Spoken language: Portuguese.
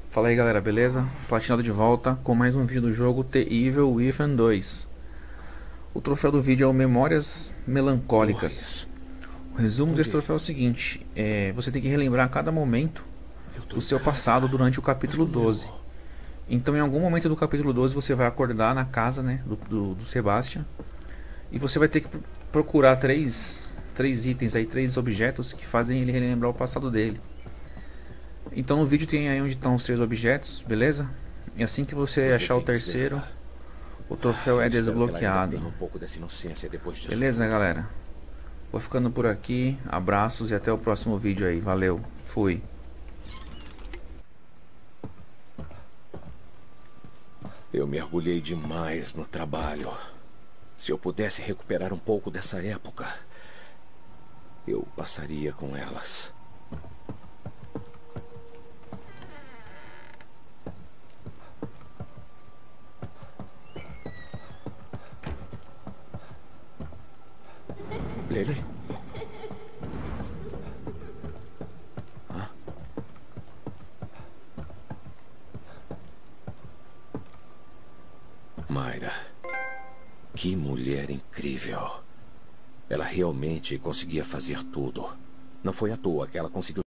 Fala aí galera, beleza? Platinado de volta com mais um vídeo do jogo The Evil Within 2. O troféu do vídeo é o Memórias Melancólicas. O resumo desse troféu é o seguinte: você tem que relembrar cada momento do seu passado durante o capítulo 12. Então em algum momento do capítulo 12 você vai acordar na casa, né, do Sebastian. E você vai ter que procurar três itens aí, três objetos que fazem ele relembrar o passado dele. Então no vídeo tem aí onde estão os três objetos, beleza? E assim que você achar o terceiro, o troféu é desbloqueado. Beleza, galera? Vou ficando por aqui, abraços e até o próximo vídeo aí, valeu, fui. Eu mergulhei demais no trabalho. Se eu pudesse recuperar um pouco dessa época, eu passaria com elas. Lily? Hã? Mayra. Que mulher incrível. Ela realmente conseguia fazer tudo. Não foi à toa que ela conseguiu